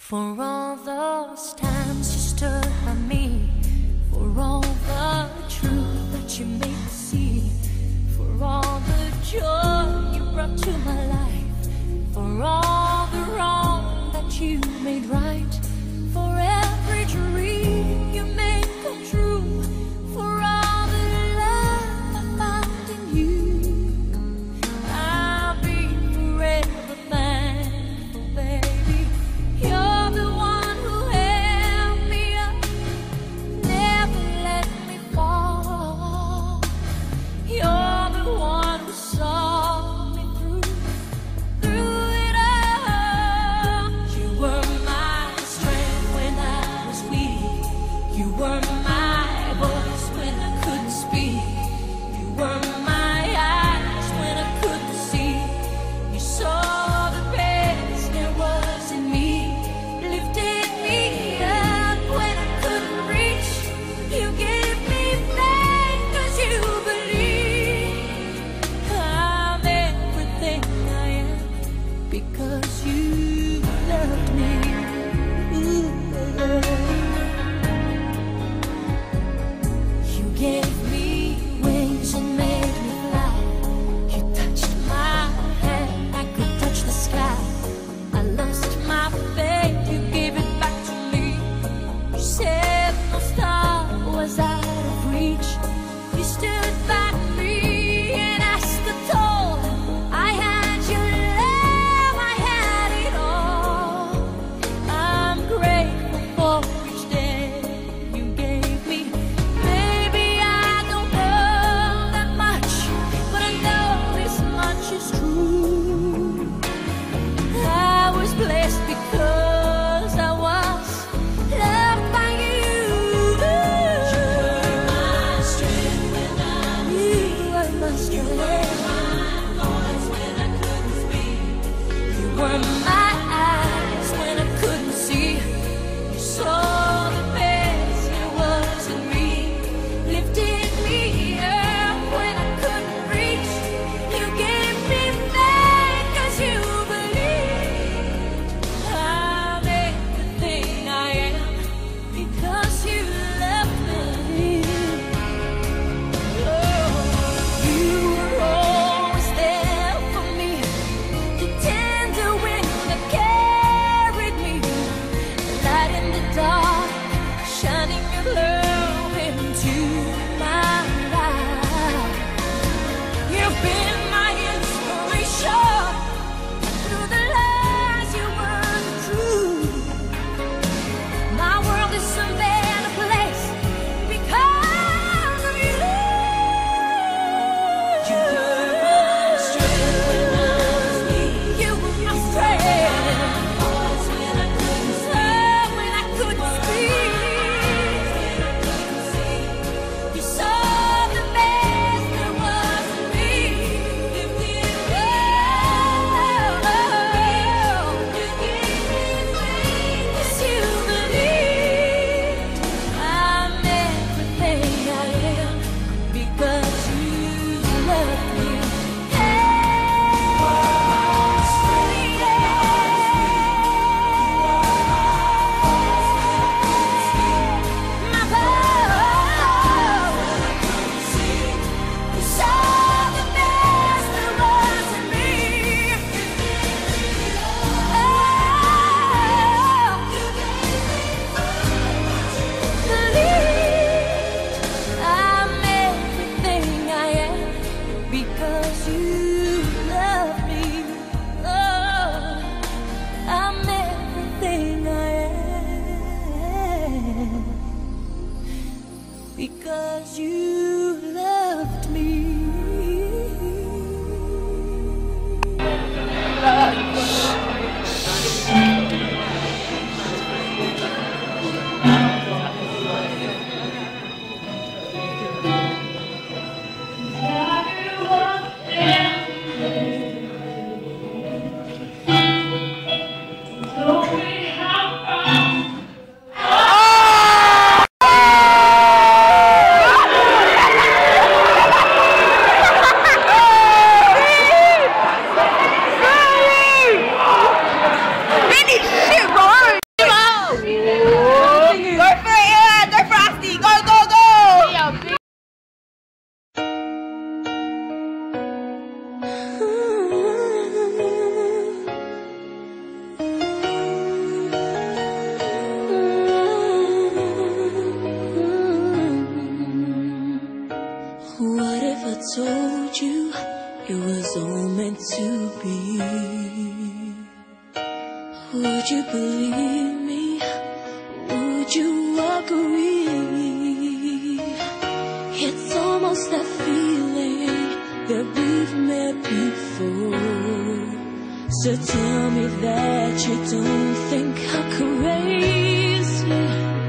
For all those times you stood by me, for all the truth that you made me see, for all the joy you brought to my life, for all the wrong that you made right, for every dream you made come true, for all the love I found in you, I'll be forever thankful, baby. You're the one who held me up, never let me fall. You're the one who saw me through it all. You were my meant to be. Would you believe me? Would you agree? It's almost that feeling that we've met before. So tell me that you don't think I'm crazy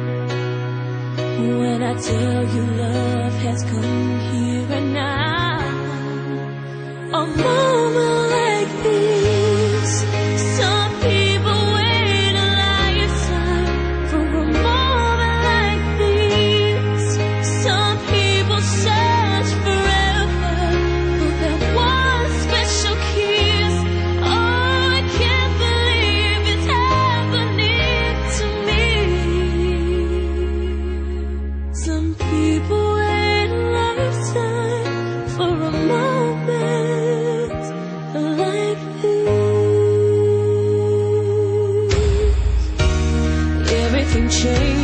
when I tell you love has come here and now. A moment like this, some people wait a lifetime for a moment like this. Some people search forever for that one special kiss. Oh, I can't believe it's happening to me. Some people wait a lifetime for a moment like this. Everything changed